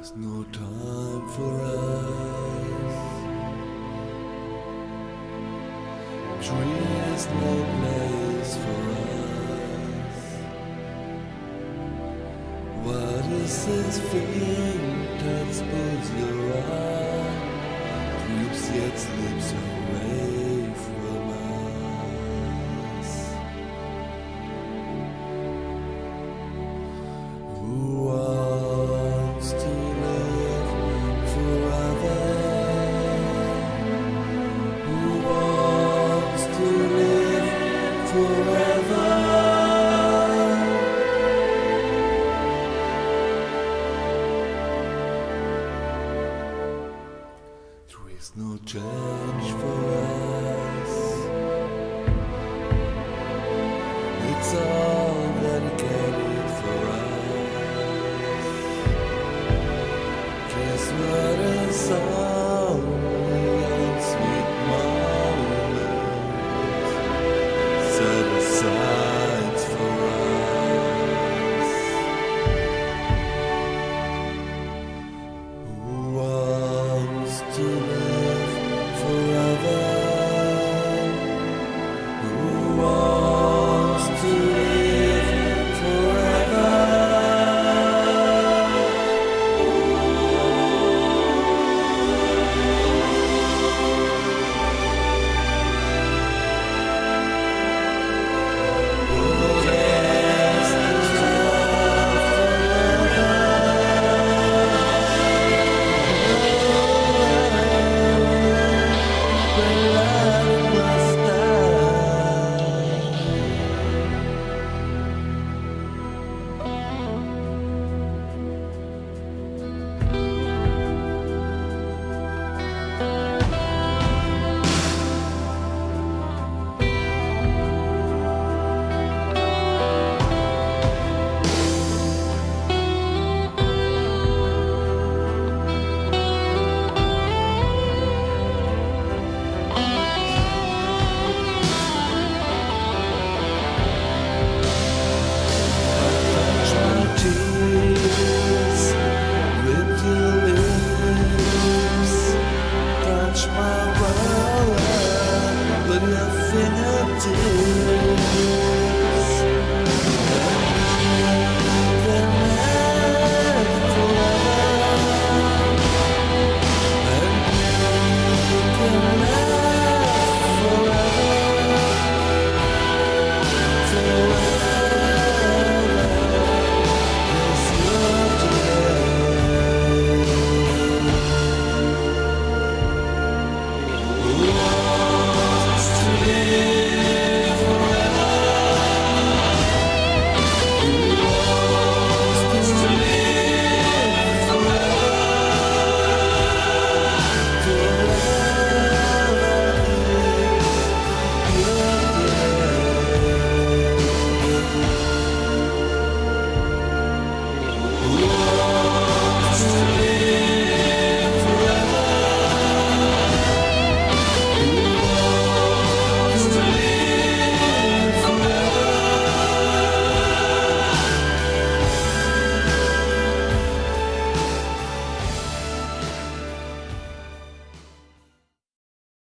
There's no time for us. Trees, no place for us. What is this thing that spills your eye? Creeps yet slips away from us. Who wants to live forever? Who wants to live forever? There is no change for us. It's all dedicated for us. Guess what is only a sweet moment set aside for us. Who wants to live forever? Who wants to live forever? Who cares to love forever? When love must touch my tears with your lips, touch my world with your fingertips.